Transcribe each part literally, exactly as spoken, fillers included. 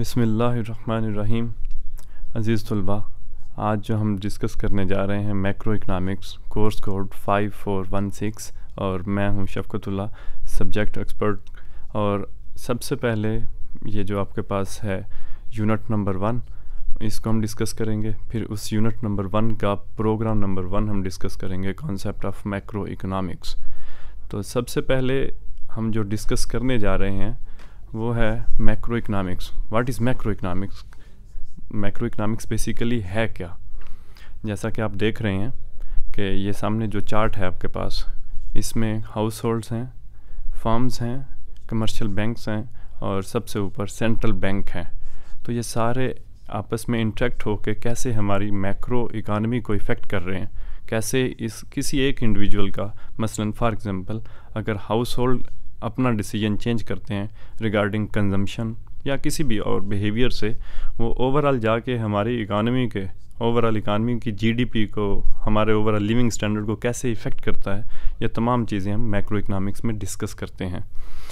बिस्मिल्लाहिर्रहमानिर्रहीम। अज़ीज़ तलबा, आज जो हम डिस्कस करने जा रहे हैं macroeconomics, course code five four one six, और मैं हूं शफ़क़तुल्लाह, सब्जेक्ट एक्सपर्ट। और सबसे पहले ये जो आपके पास है यूनिट नंबर वन, इसको हम डिस्कस करेंगे। फिर उस यूनिट नंबर वन का प्रोग्राम नंबर वन हम डिस्कस करेंगे, कॉन्सेप्ट ऑफ मैक्रो इकनॉमिक्स। तो सबसे पहले हम जो डिस्कस करने जा रहे हैं वो है macroeconomics. What is macroeconomics? Macroeconomics basically है क्या? जैसा कि आप देख रहे हैं कि ये सामने जो चार्ट है आपके पास, इसमें हाउस होल्ड्स हैं, फर्म्स हैं, कमर्शियल बैंक्स हैं और सबसे ऊपर सेंट्रल बैंक हैं। तो ये सारे आपस में इंटरेक्ट होकर कैसे हमारी मैक्रो इकानमी को इफ़ेक्ट कर रहे हैं, कैसे इस किसी एक इंडिविजुअल का, मसलन फॉर एग्ज़ाम्पल अगर हाउस होल्ड अपना डिसीजन चेंज करते हैं रिगार्डिंग कंजम्पशन या किसी भी और बिहेवियर से, वो ओवरऑल जाके हमारी इकानमी के ओवरऑल इकानमी की जीडीपी को, हमारे ओवरऑल लिविंग स्टैंडर्ड को कैसे इफ़ेक्ट करता है, ये तमाम चीज़ें हम मैक्रो इकनॉमिक्स में डिस्कस करते हैं।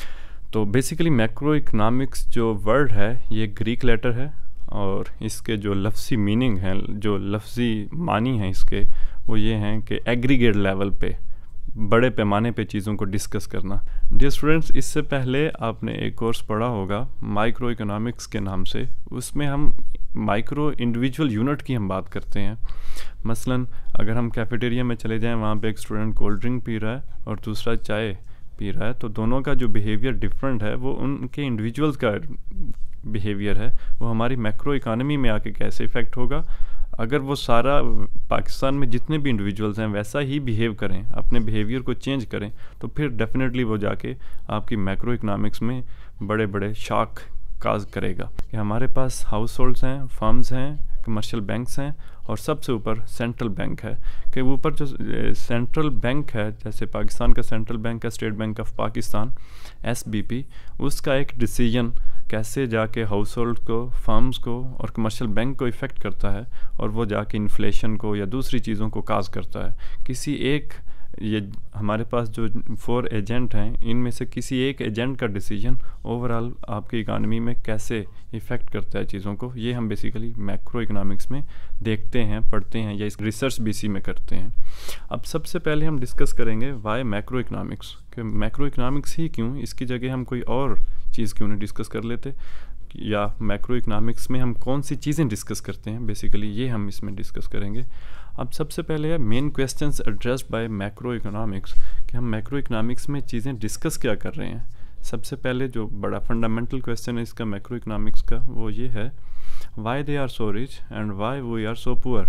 तो बेसिकली मैक्रो इकनॉमिक्स जो वर्ड है ये ग्रीक लेटर है, और इसके जो लफ्ज़ी मीनिंग हैं, जो लफ्ज़ी मानी हैं इसके, वो ये हैं कि एग्रीगेट लेवल पे, बड़े पैमाने पे चीज़ों को डिस्कस करना। डियर स्टूडेंट्स, इससे पहले आपने एक कोर्स पढ़ा होगा माइक्रो इकोनॉमिक्स के नाम से। उसमें हम माइक्रो इंडिविजुअल यूनिट की हम बात करते हैं। मसलन अगर हम कैफेटेरिया में चले जाएं, वहाँ पे एक स्टूडेंट कोल्ड ड्रिंक पी रहा है और दूसरा चाय पी रहा है, तो दोनों का जो बिहेवियर डिफरेंट है वो उनके इंडिविजुअल्स का बिहेवियर है, वो हमारी मैक्रो इकानमी में आके कैसे इफ़ेक्ट होगा। अगर वो सारा पाकिस्तान में जितने भी इंडिविजुअल्स हैं वैसा ही बिहेव करें, अपने बिहेवियर को चेंज करें, तो फिर डेफिनेटली वो जाके आपकी मैक्रो इकनॉमिक्स में बड़े बड़े शॉक काज करेगा। कि हमारे पास हाउस होल्ड्स हैं, फर्म्स हैं, कमर्शियल बैंक्स हैं और सबसे ऊपर सेंट्रल बैंक है। कि ऊपर जो सेंट्रल बैंक है, जैसे पाकिस्तान का सेंट्रल बैंक है State Bank of Pakistan, S B P, उसका एक डिसीजन कैसे जाके हाउस होल्ड को, फर्म्स को और कमर्शियल बैंक को इफ़ेक्ट करता है, और वो जाके इन्फ्लेशन को या दूसरी चीज़ों को काज करता है। किसी एक, ये हमारे पास जो फोर एजेंट हैं, इनमें से किसी एक एजेंट का डिसीजन ओवरऑल आपकी इकानमी में कैसे इफ़ेक्ट करता है चीज़ों को, ये हम बेसिकली मैक्रो इकनॉमिक्स में देखते हैं, पढ़ते हैं या इस रिसर्च बीसी में करते हैं। अब सबसे पहले हम डिस्कस करेंगे वाई मैक्रो इकनॉमिक्स, कि मैक्रो इकनॉमिक्स ही क्यों, इसकी जगह हम कोई और चीज़ क्यों नहीं डिस्कस कर लेते, या मैक्रो इकनॉमिक्स में हम कौन सी चीज़ें डिस्कस करते हैं, बेसिकली ये हम इसमें डिस्कस करेंगे। अब सबसे पहले है main questions addressed by macroeconomics, कि हम मैक्रो इकनॉमिक्स में चीज़ें डिस्कस क्या कर रहे हैं। सबसे पहले जो बड़ा फंडामेंटल क्वेश्चन है इसका मैक्रो इकनॉमिक्स का, वो ये है why they are so rich and why we are so poor.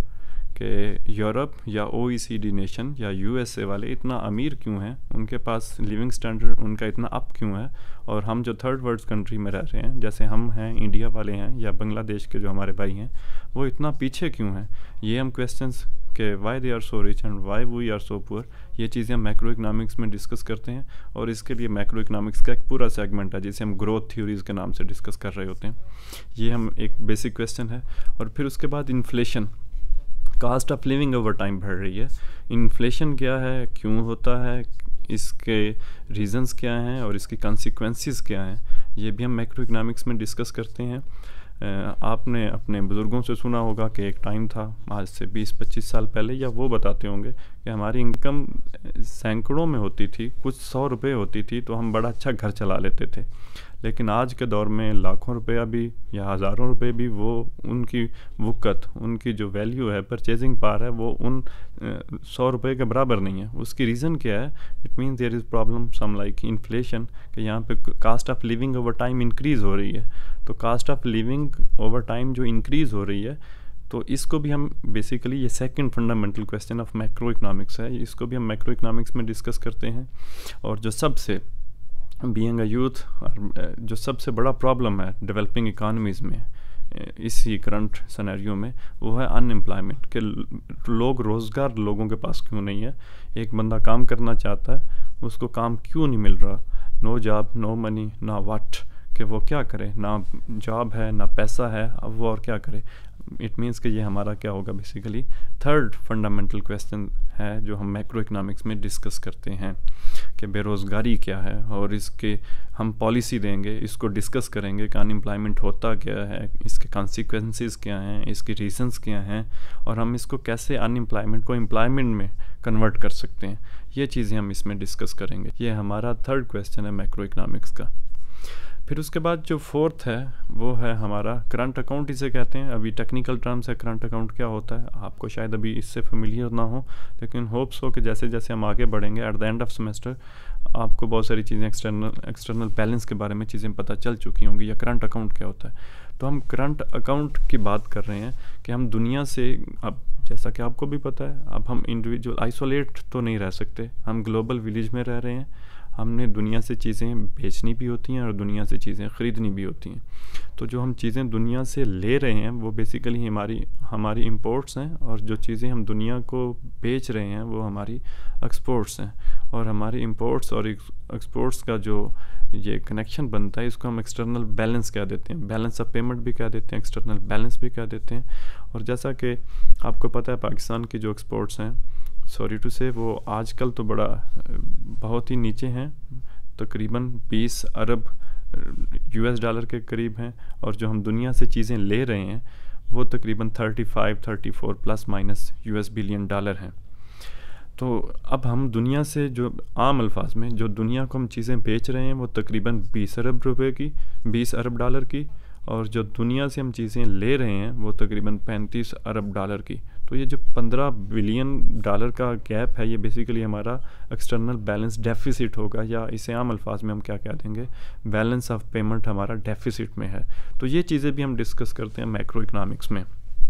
कि यूरोप या O E C D nation या यू एस ए वाले इतना अमीर क्यों हैं, उनके पास लिविंग स्टैंडर्ड उनका इतना अप क्यों है, और हम जो थर्ड वर्ल्ड कंट्री में रह रहे हैं, जैसे हम हैं, इंडिया वाले हैं या बांग्लादेश के जो हमारे भाई हैं, वो इतना पीछे क्यों हैं। ये हम क्वेश्चंस के why they are so rich and why we are so poor, ये चीज़ें हम मैक्रो इकनॉमिक्स में डिस्कस करते हैं। और इसके लिए मैक्रो इकनॉमिक्स का एक पूरा सेगमेंट है जिसे हम ग्रोथ थ्योरीज़ के नाम से डिस्कस कर रहे होते हैं। ये हम एक बेसिक क्वेश्चन है। और फिर उसके बाद inflation, cost of living over time बढ़ रही है। इन्फ्लेशन क्या है, क्यों होता है, इसके रीज़न्स क्या हैं और इसकी कॉन्सिक्वेंसेस क्या हैं, ये भी हम मैक्रो इकनॉमिक्स में डिस्कस करते हैं। आपने अपने बुज़ुर्गों से सुना होगा कि एक टाइम था आज से बीस पच्चीस साल पहले, या वो बताते होंगे कि हमारी इनकम सैकड़ों में होती थी, कुछ सौ रुपये होती थी, तो हम बड़ा अच्छा घर चला लेते थे। लेकिन आज के दौर में लाखों रुपया भी या हज़ारों रुपए भी, वो उनकी वक़्त, उनकी जो वैल्यू है, परचेजिंग पावर है, वो उन सौ रुपये के बराबर नहीं है। उसकी रीज़न क्या है? It means there is problem some like inflation, कि यहाँ पे cost of living over time increase हो रही है। तो cost of living over time जो इंक्रीज़ हो रही है, तो इसको भी हम बेसिकली, ये second fundamental question of macroeconomics है, इसको भी हम मैक्रो इकनॉमिक्स में डिस्कस करते हैं। और जो सबसे बीइंग अ यूथ, जो सबसे बड़ा प्रॉब्लम है डेवलपिंग इकानमीज़ में इसी करंट सिनेरियो में, वो है अनएम्प्लॉयमेंट, के लोग, रोज़गार लोगों के पास क्यों नहीं है। एक बंदा काम करना चाहता है, उसको काम क्यों नहीं मिल रहा, नो जॉब नो मनी ना व्हाट, कि वो क्या करे, ना जॉब है ना पैसा है, अब वो और क्या करे। इट मीन्स कि ये हमारा क्या होगा, बेसिकली थर्ड फंडामेंटल क्वेश्चन है जो हम मैक्रो इकनॉमिक्स में डिस्कस करते हैं। कि बेरोज़गारी क्या है, और इसके हम पॉलिसी देंगे, इसको डिस्कस करेंगे कि अनएम्प्लॉयमेंट होता क्या है, इसके कॉन्सिक्वेंसेस क्या हैं, इसके रीजंस क्या हैं, और हम इसको कैसे अनएम्प्लॉयमेंट को एम्प्लॉयमेंट में कन्वर्ट कर सकते हैं। ये चीज़ें हम इसमें डिस्कस करेंगे। ये हमारा थर्ड क्वेश्चन है मैक्रो इकनॉमिक्स का। फिर उसके बाद जो फोर्थ है वो है हमारा करंट अकाउंट, इसे कहते हैं। अभी टेक्निकल टर्म्स है करंट अकाउंट क्या होता है, आपको शायद अभी इससे फेमिलियर ना हो, लेकिन होप्स हो कि जैसे जैसे हम आगे बढ़ेंगे at the end of semester आपको बहुत सारी चीज़ें एक्सटर्नल एक्सटर्नल बैलेंस के बारे में चीज़ें पता चल चुकी होंगी, या करंट अकाउंट क्या होता है। तो हम करंट अकाउंट की बात कर रहे हैं कि हम दुनिया से, अब जैसा कि आपको भी पता है, अब हम इंडिविजुअल आइसोलेट तो नहीं रह सकते, हम ग्लोबल विलेज में रह रहे हैं। हमने दुनिया से चीज़ें बेचनी भी होती हैं और दुनिया से चीज़ें ख़रीदनी भी होती हैं। तो जो हम चीज़ें दुनिया से ले रहे हैं वो बेसिकली हमारी हमारी इंपोर्ट्स हैं, और जो चीज़ें हम दुनिया को बेच रहे हैं वो हमारी एक्सपोर्ट्स हैं। और हमारी इंपोर्ट्स और एक्सपोर्ट्स का जो ये कनेक्शन बनता है इसको हम एक्सटर्नल बैलेंस कह देते हैं, बैलेंस ऑफ पेमेंट भी कह देते हैं, एक्सटर्नल बैलेंस भी कह देते हैं। और जैसा कि आपको पता है पाकिस्तान की जो एक्सपोर्ट्स हैं, सॉरी टू से, वो आजकल तो बड़ा बहुत ही नीचे हैं, तकरीबन बीस अरब यूएस डॉलर के करीब हैं, और जो हम दुनिया से चीज़ें ले रहे हैं वो तकरीबन पैंतीस, चौंतीस plus minus US billion dollar हैं। तो अब हम दुनिया से जो आम अल्फाज में जो दुनिया को हम चीज़ें बेच रहे हैं वो तकरीबन बीस अरब रुपए की, बीस अरब डॉलर की, और जो दुनिया से हम चीज़ें ले रहे हैं वो तकरीबन पैंतीस अरब डॉलर की। तो ये जो पंद्रह बिलियन डॉलर का गैप है ये बेसिकली हमारा एक्सटर्नल बैलेंस डेफिसिट होगा, या इसे आम अल्फाज में हम क्या कह देंगे, बैलेंस ऑफ पेमेंट हमारा डेफिसिट में है। तो ये चीज़ें भी हम डिस्कस करते हैं मैक्रो इकनॉमिक्स में।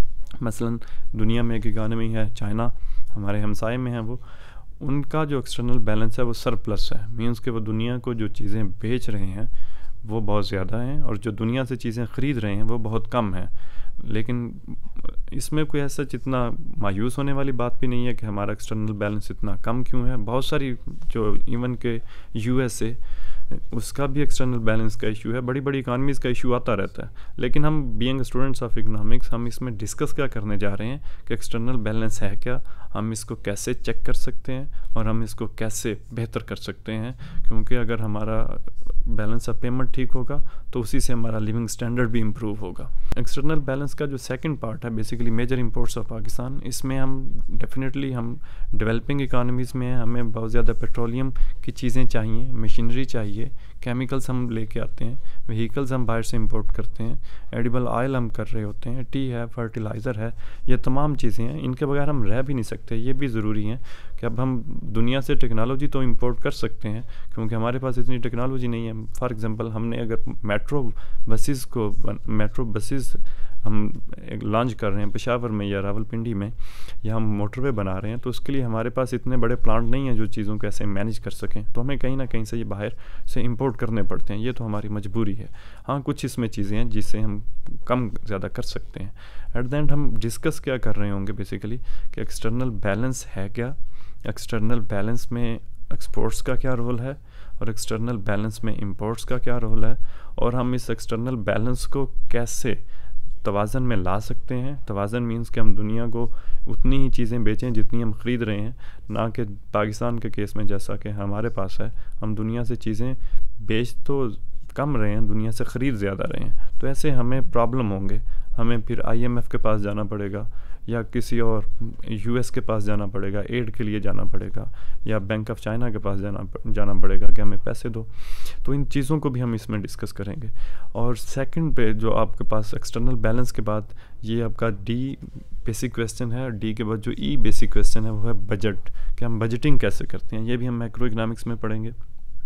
मसलन दुनिया में एक इकानमी है चाइना, हमारे हमसाए में है, वो उनका जो एक्सटर्नल बैलेंस है वो सरप्लस है, मीन्स कि वो दुनिया को जो चीज़ें बेच रहे हैं वो बहुत ज़्यादा हैं, और जो दुनिया से चीज़ें ख़रीद रहे हैं वो बहुत कम है। लेकिन इसमें कोई ऐसा जितना मायूस होने वाली बात भी नहीं है कि हमारा एक्सटर्नल बैलेंस इतना कम क्यों है। बहुत सारी जो इवन के यूएसए, उसका भी एक्सटर्नल बैलेंस का इशू है, बड़ी बड़ी इकानमीज़ का इशू आता रहता है। लेकिन हम बीइंग स्टूडेंट्स ऑफ इकोनॉमिक्स हम इसमें डिस्कस क्या करने जा रहे हैं कि एक्सटर्नल बैलेंस है क्या, हम इसको कैसे चेक कर सकते हैं, और हम इसको कैसे बेहतर कर सकते हैं। क्योंकि अगर हमारा बैलेंस ऑफ पेमेंट ठीक होगा तो उसी से हमारा लिविंग स्टैंडर्ड भी इम्प्रूव होगा। एक्सटर्नल बैलेंस का जो सेकंड पार्ट है basically major imports of Pakistan, इसमें हम डेफिनेटली हम डेवलपिंग इकानमीज़ में हमें बहुत ज़्यादा पेट्रोलियम की चीज़ें चाहिए, मशीनरी चाहिए, केमिकल्स हम लेके आते हैं, व्हीकल्स हम बाहर से इंपोर्ट करते हैं, एडिबल ऑयल हम कर रहे होते हैं, टी है, फर्टिलाइज़र है, ये तमाम चीज़ें हैं, इनके बगैर हम रह भी नहीं सकते। ये भी ज़रूरी है कि अब हम दुनिया से टेक्नोलॉजी तो इंपोर्ट कर सकते हैं क्योंकि हमारे पास इतनी टेक्नोलॉजी नहीं है। फॉर एग्जांपल हमने अगर मेट्रो बसेस को मेट्रो बसेस हम लॉन्च कर रहे हैं पेशावर में या रावलपिंडी में, या हम मोटरवे बना रहे हैं, तो उसके लिए हमारे पास इतने बड़े प्लांट नहीं हैं जो चीज़ों को ऐसे मैनेज कर सकें, तो हमें कहीं ना कहीं से ये बाहर से इंपोर्ट करने पड़ते हैं। ये तो हमारी मजबूरी है। हाँ, कुछ इसमें चीज़ें हैं जिससे हम कम ज़्यादा कर सकते हैं। एट द एंड हम डिस्कस क्या कर रहे होंगे बेसिकली कि एक्सटर्नल बैलेंस है क्या, एक्सटर्नल बैलेंस में एक्सपोर्ट्स का क्या रोल है, और एक्सटर्नल बैलेंस में इंपोर्ट्स का क्या रोल है, और हम इस एक्सटर्नल बैलेंस को कैसे तवाज़न में ला सकते हैं। तवाज़न मीन्स कि हम दुनिया को उतनी ही चीज़ें बेचें जितनी हम ख़रीद रहे हैं, ना कि पाकिस्तान के केस में जैसा कि हमारे पास है, हम दुनिया से चीज़ें बेच तो कम रहे हैं, दुनिया से ख़रीद ज़्यादा रहे हैं। तो ऐसे हमें प्रॉब्लम होंगे, हमें फिर आईएमएफ के पास जाना पड़ेगा, या किसी और यूएस के पास जाना पड़ेगा, एड के लिए जाना पड़ेगा, या बैंक ऑफ चाइना के पास जाना जाना पड़ेगा कि हमें पैसे दो। तो इन चीज़ों को भी हम इसमें डिस्कस करेंगे। और सेकंड पे जो आपके पास एक्सटर्नल बैलेंस के बाद ये आपका डी बेसिक क्वेश्चन है, और डी के बाद जो ई बेसिक क्वेश्चन है वो है बजट, कि हम बजटिंग कैसे करते हैं। ये भी हम मैक्रो इकनॉमिक्स में पढ़ेंगे।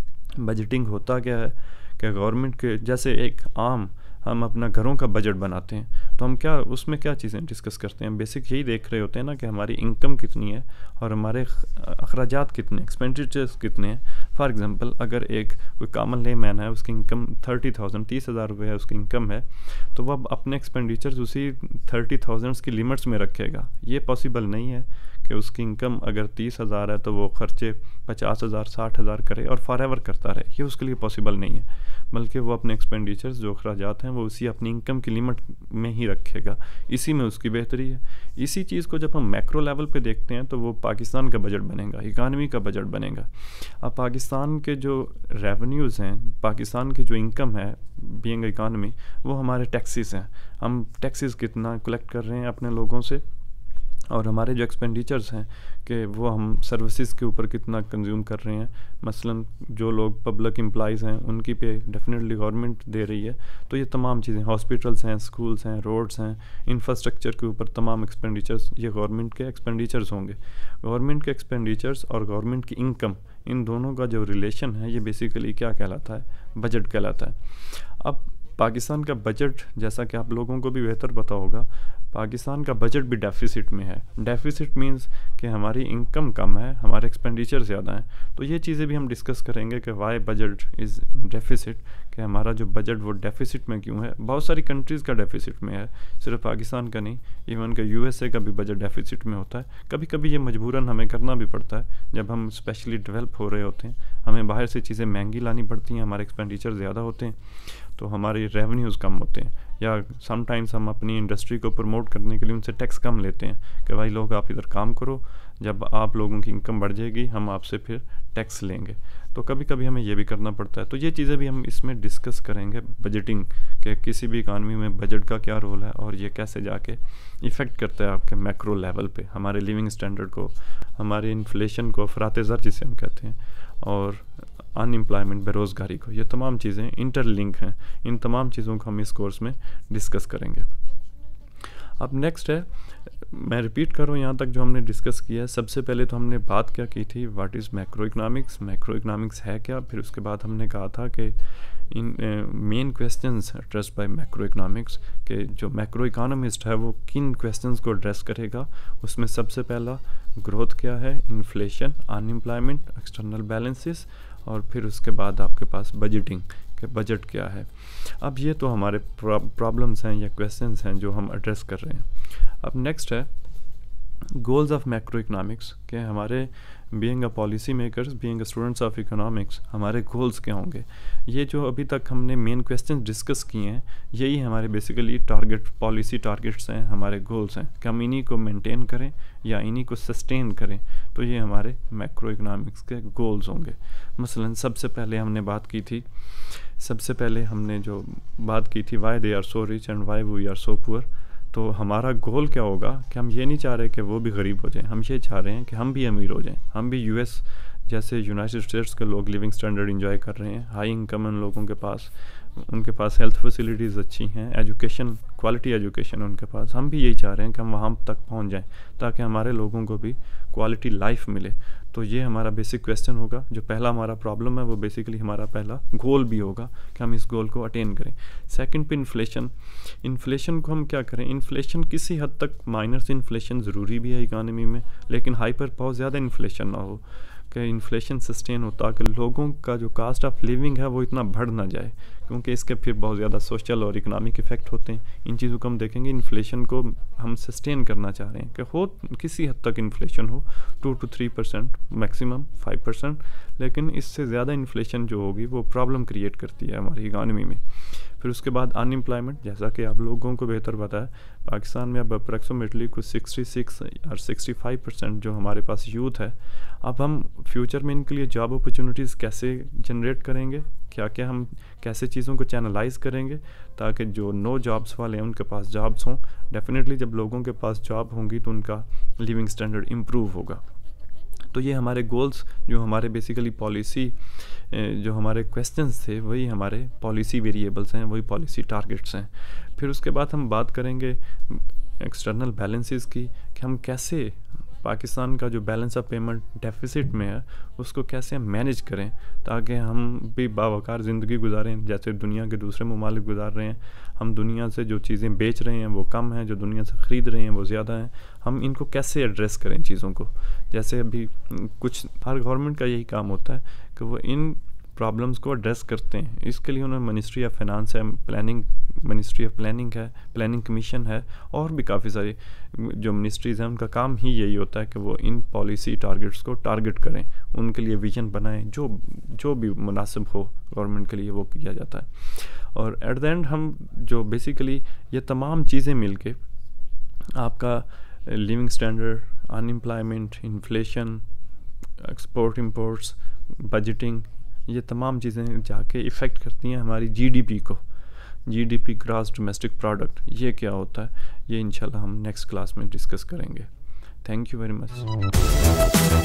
बजटिंग होता क्या है कि गवर्नमेंट के जैसे एक आम हम अपना घरों का बजट बनाते हैं, तो हम क्या उसमें क्या चीज़ें डिस्कस करते हैं, बेसिक यही देख रहे होते हैं ना कि हमारी इनकम कितनी है और हमारे अखराजात कितने, एक्सपेंडिचर्स कितने हैं। फॉर एग्जांपल अगर एक कोई कॉमन ले मैन है, उसकी इनकम थर्टी थाउजेंड तीस हज़ार रुपये है उसकी इनकम है, तो वह अपने एक्सपेंडिचर्स उसी थर्टी थाउजेंड्स की लिमिट्स में रखेगा। ये पॉसिबल नहीं है कि उसकी इनकम अगर तीस हज़ार है तो वो खर्चे पचास हज़ार साठ हज़ार करे और फॉर एवर करता रहे, ये उसके लिए पॉसिबल नहीं है। बल्कि वो अपने एक्सपेंडिचर्स जो अखराजात हैं वो उसी अपनी इनकम की लिमिट में ही रखेगा। इसी में उसकी बेहतरी है। इसी चीज़ को जब हम मैक्रो लेवल पे देखते हैं तो वो पाकिस्तान का बजट बनेगा, इकानमी का बजट बनेगा। अब पाकिस्तान के जो रेवेन्यूज़ हैं, पाकिस्तान की जो इनकम है बीइंग इकानमी, वो हमारे टैक्सेस हैं। हम टैक्सेस कितना कलेक्ट कर रहे हैं अपने लोगों से, और हमारे जो एक्सपेंडिचर्स हैं कि वो हम सर्विसेज के ऊपर कितना कंज्यूम कर रहे हैं। मसलन जो लोग पब्लिक एम्प्लॉइज़ हैं उनकी पे डेफिनेटली गवर्नमेंट दे रही है। तो ये तमाम चीज़ें, हॉस्पिटल्स हैं, स्कूल्स हैं, रोड्स हैं, इंफ्रास्ट्रक्चर के ऊपर तमाम एक्सपेंडिचर्स ये गवर्नमेंट के एक्सपेंडिचर्स होंगे। गवर्नमेंट के एक्सपेंडिचर्स और गवर्नमेंट की इनकम, इन दोनों का जो रिलेशन है ये बेसिकली क्या कहलाता है? बजट कहलाता है। अब पाकिस्तान का बजट, जैसा कि आप लोगों को भी बेहतर पता होगा, पाकिस्तान का बजट भी डेफिसिट में है। डेफिसिट मींस कि हमारी इनकम कम है, हमारे एक्सपेंडिचर ज़्यादा हैं। तो ये चीज़ें भी हम डिस्कस करेंगे कि वाई बजट इज़ डेफिसिट, कि हमारा जो बजट वो डेफिसिट में क्यों है। बहुत सारी कंट्रीज़ का डेफिसिट में है, सिर्फ पाकिस्तान का नहीं, इवन कि यूएसए का भी बजट डेफिसिट में होता है। कभी कभी ये मजबूरन हमें करना भी पड़ता है, जब हम स्पेशली डेवलप हो रहे होते हैं, हमें बाहर से चीज़ें महंगी लानी पड़ती हैं, हमारे एक्सपेंडिचर ज़्यादा होते हैं, तो हमारी रेवेन्यूज़ कम होते हैं। या समटाइम्स हम अपनी इंडस्ट्री को प्रमोट करने के लिए उनसे टैक्स कम लेते हैं कि भाई लोग आप इधर काम करो, जब आप लोगों की इनकम बढ़ जाएगी हम आपसे फिर टैक्स लेंगे। तो कभी कभी हमें ये भी करना पड़ता है। तो ये चीज़ें भी हम इसमें डिस्कस करेंगे, बजटिंग के किसी भी इकानमी में बजट का क्या रोल है और ये कैसे जाके इफ़ेक्ट करता है आपके मैक्रो लेवल पे, हमारे लिविंग स्टैंडर्ड को, हमारे इन्फ्लेशन को, अफरात ज़र जिसे हम कहते हैं, और अनएम्प्लॉयमेंट, बेरोज़गारी को। ये तमाम चीज़ें इंटरलिंक हैं। इन तमाम चीज़ों को हम इस कोर्स में डिस्कस करेंगे। अब नेक्स्ट है, मैं रिपीट कर रहा हूँ यहाँ तक जो हमने डिस्कस किया है। सबसे पहले तो हमने बात क्या की थी, what is macroeconomics, macroeconomics है क्या। फिर उसके बाद हमने कहा था कि इन main questions address by macroeconomics, के जो मैक्रो इकोनॉमिस्ट है वो किन क्वेश्चंस को एड्रेस करेगा। उसमें सबसे पहला ग्रोथ क्या है, इन्फ्लेशन, अनएम्प्लॉयमेंट, एक्सटर्नल बैलेंसेस, और फिर उसके बाद आपके पास बजटिंग कि बजट क्या है। अब ये तो हमारे प्रॉब्लम्स हैं या क्वेश्चंस हैं जो हम एड्रेस कर रहे हैं। अब नेक्स्ट है गोल्स ऑफ मैक्रो इकनॉमिक्स, के हमारे being a policy makers, being a students of economics, हमारे गोल्स क्या होंगे। ये जो अभी तक हमने मेन क्वेश्चन डिस्कस किए हैं, यही हमारे बेसिकली टारगेट, पॉलिसी टारगेट्स हैं, हमारे गोल्स हैं कि हम इन्हीं को मेंटेन करें या इन्हीं को सस्टेन करें। तो ये हमारे मैक्रो इकनॉमिक्स के गोल्स होंगे। मसलन सबसे पहले हमने बात की थी सबसे पहले हमने जो बात की थी why they are so rich and why we are so poor. तो हमारा गोल क्या होगा कि हम ये नहीं चाह रहे कि वो भी गरीब हो जाएं, हम ये चाह रहे हैं कि हम भी अमीर हो जाएं। हम भी यूएस जैसे यूनाइटेड स्टेट्स के लोग लिविंग स्टैंडर्ड एंजॉय कर रहे हैं, हाई इनकम उन लोगों के पास, उनके पास हेल्थ फैसिलिटीज़ अच्छी हैं, एजुकेशन, क्वालिटी एजुकेशन उनके पास। हम भी यही चाह रहे हैं कि हम वहाँ तक पहुँच जाएं ताकि हमारे लोगों को भी क्वालिटी लाइफ मिले। तो ये हमारा बेसिक क्वेश्चन होगा। जो पहला हमारा प्रॉब्लम है वो बेसिकली हमारा पहला गोल भी होगा कि हम इस गोल को अटेन करें। सेकंड पे इन्फ्लेशन, इन्फ्लेशन को हम क्या करें। इन्फ्लेशन किसी हद तक माइनस इन्फ्लेशन ज़रूरी भी है इकानमी में, लेकिन हाइपर बहुत ज़्यादा इन्फ्लेशन ना हो कि इन्फ्लेशन सस्टेन हो, ताकि लोगों का जो कास्ट ऑफ लिविंग है वो इतना बढ़ ना जाए, क्योंकि इसके फिर बहुत ज़्यादा सोशल और इकोनॉमिक इफेक्ट होते हैं। इन चीज़ों को हम देखेंगे। इन्फ्लेशन को हम सस्टेन करना चाह रहे हैं कि हो किसी हद तक इन्फ्लेशन हो, two two three percent maximum five percent, लेकिन इससे ज़्यादा इन्फ्लेशन जो होगी वो प्रॉब्लम क्रिएट करती है हमारी इकानमी में। फिर उसके बाद अनएम्प्लॉयमेंट, जैसा कि आप लोगों को बेहतर पता है पाकिस्तान में अब अप्रॉक्सीमेटली कुछ सिक्सटी सिक्स और सिक्सटी फाइव परसेंट जो हमारे पास यूथ है। अब हम फ्यूचर में इनके लिए जॉब अपॉर्चुनिटीज़ कैसे जनरेट करेंगे, क्या क्या हम कैसे चीज़ों को चैनलाइज करेंगे ताकि जो नो जॉब्स वाले हैं उनके पास जॉब्स हों। डेफिनेटली जब लोगों के पास जॉब होंगी तो उनका लिविंग स्टैंडर्ड इम्प्रूव होगा। तो ये हमारे गोल्स, जो हमारे बेसिकली पॉलिसी, जो हमारे क्वेश्चंस थे वही हमारे पॉलिसी वेरिएबल्स हैं, वही पॉलिसी टारगेट्स हैं। फिर उसके बाद हम बात करेंगे एक्सटर्नल बैलेंसेस की, कि हम कैसे पाकिस्तान का जो बैलेंस ऑफ पेमेंट डेफिसिट में है उसको कैसे हम मैनेज करें ताकि हम भी बावकार ज़िंदगी गुजारें जैसे दुनिया के दूसरे ममालिक गुजार रहे हैं। हम दुनिया से जो चीज़ें बेच रहे हैं वो कम हैं, जो दुनिया से ख़रीद रहे हैं वो ज़्यादा हैं। हम इनको कैसे एड्रेस करें चीज़ों को। जैसे अभी कुछ हर गवर्नमेंट का यही काम होता है कि वो इन प्रॉब्लम्स को एड्रेस करते हैं। इसके लिए उन्होंने मिनिस्ट्री ऑफ फाइनेंस है, प्लानिंग मिनिस्ट्री ऑफ प्लानिंग है, प्लानिंग कमीशन है, और भी काफ़ी सारी जो मिनिस्ट्रीज़ हैं उनका काम ही यही होता है कि वो इन पॉलिसी टारगेट्स को टारगेट करें, उनके लिए विजन बनाएं, जो जो भी मुनासिब हो गवर्नमेंट के लिए वो किया जाता है। और एट द एंड हम जो बेसिकली ये तमाम चीज़ें मिलके आपका living standard, unemployment, inflation, export imports, budgeting, ये तमाम चीज़ें जाके इफ़ेक्ट करती हैं हमारी जीडीपी को। जीडीपी ग्रॉस डोमेस्टिक प्रोडक्ट, ये क्या होता है, ये इंशाल्लाह हम नेक्स्ट क्लास में डिस्कस करेंगे। Thank you very much.